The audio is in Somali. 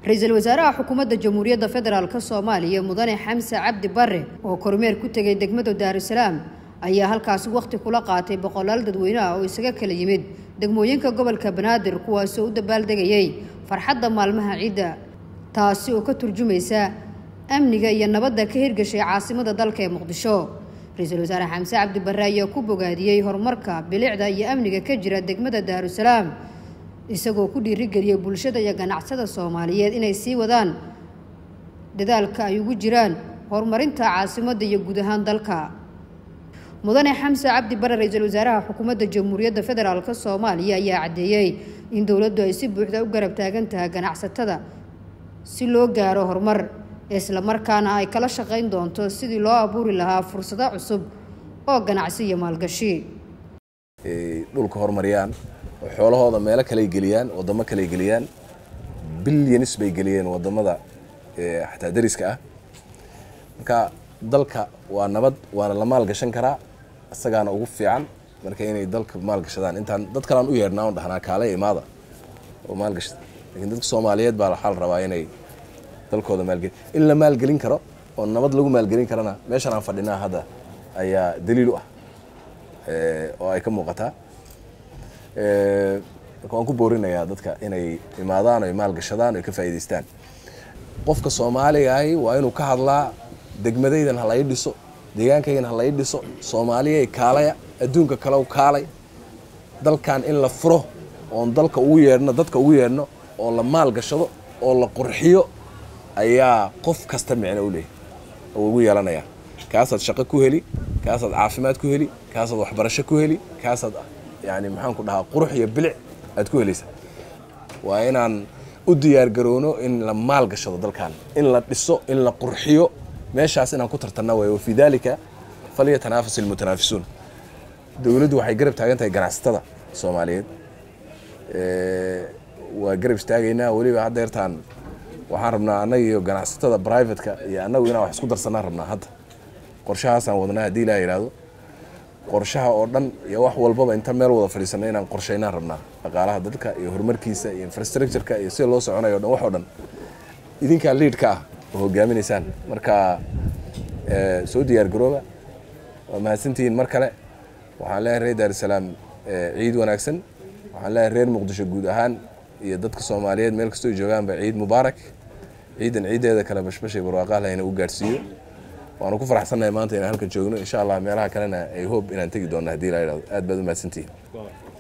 رئيس الوزراء حكومة Jamhuuriyadda Federaalka Soomaaliya Mudane Xamsa Cabdi Barre oo kormeer ku tagay degmada Daarusalaam ayaa halkaas waqti kula qaatay boqolaal dadweyne oo isaga kala yimid degmooyinka gobolka Banaadir kuwaas oo u dabaaldegayay farxadda maalmaha ciida taasi oo ka turjumaysa amniga iyo nabadda ka hirgashay caasimada dalka ee Muqdisho. Ra'iisul Wasaare Xamsa Cabdi Barre ayaa ku bogaadiyay horumarka bilicda iyo amniga ka jira degmada Daarusalaam isagoo ku dhiirigeliyay bulshada iyo ganacsada Soomaaliyeed inay sii wadaan dadaalka ay ugu jiraan horumarinta caasimada iyo guud ahaan dalka. Mudane Xamsa Cabdi Barre Ra'iisul Wasaaraha Xukuumadda Jamhuuriyadda Federaalka Soomaaliya ayaa cadeeyay in dawladdu ay si buuxda u garab taagan tahay ganacsatada si loo gaaro horumar isla markaana ay kala shaqeyn doonto sidii loo abuuri lahaa fursado cusub oo ganacsi iyo maalgashi. dhulka horumariyaan xoolahooda meel kale geliyaan wadamo kale geliyaan billions bay geliyeen wadamada xataa dariska ah marka dalka waa nabad waana la maal gashan karaa asagana ugu fiican marka inay dalka maal gashadaan intaan dad kale aan u yeernaa oo dhaxnaa kaale imaada oo maal gashada laakiin dadka Soomaaliyeed baa xal rabaa inay dalkooda maal gelin in la maal gelin karo oo nabad lagu maal gelin karana meeshan aan fadhinaa hadda ayaa daliil u ah oo ay ka muuqataa waan ku boorinayaa dadka inay imaadaan oo maal gashadaan oo ka faa'iideystaan qofka Soomaaliga ah waa inuu ka hadlaa degmadaydan hal ay dhiso deegaankaygan hal ay dhiso Soomaaliya kaalaya adduunka kale u kaalay dalkan in la furo oo dalka ugu yeerno dadka ugu yeerno oo la maal gashado oo la qurxiyo ayaa qof kasta micno u leeyahay oo ugu yeelanaya kaasaad shaqo ku heli kaasaad caafimaad ku heli kaasaad waxbarasho ku heli kaasaad يعني maxaan ku dhahaa qurux iyo bilic aad ku helaysa waa inaan u diyaar garoono in la maal gashado dalkan in la dhiso in la qurxiyo meeshaas inaan ku tartanaa way fi dalika falyatanafas almutanafisun dawladdu waxay garab taagan tahay ganacsatada Soomaaliyeed waa garab istaagayna waliba hadda yartaan waxaan rabnaa anaga iyo ganacsatada private-ka iyo anagu inaan wax isku darsanaa rabnaa hadda qorshahaas aan wadnaa hadii la yiraahdo qorshaha oo dhan iyo wax walba inta meel wada fadhiisanay inaan qorsheynaa rabnaa dhaqaalaha dadka iyo horumarkiisa iyo infrastructure-ka iyo si loo soconayo dhan wax oo dhan idinka lead-ka ah oo hogaaminaysaan marka soo diyaar garooba waa mahadsantihiin mar kale waxaan leeyahay Daarusalaam ciid wanaagsan waxaan leeyahay reer Muqdisho guud ahaan iyo dadka Soomaaliyeed meel kasta oo joogaan ba ciid mubaarak ciidan ciideeda kala bashbashay barwaaqo leh inuu gaarsiiyo waanu ku faraxsanahay maanta inaan halka joogno insha Allah meelaha kalena ay hope inaan tagi doono hadii la yiraahdo aad baad u mahadsantihiin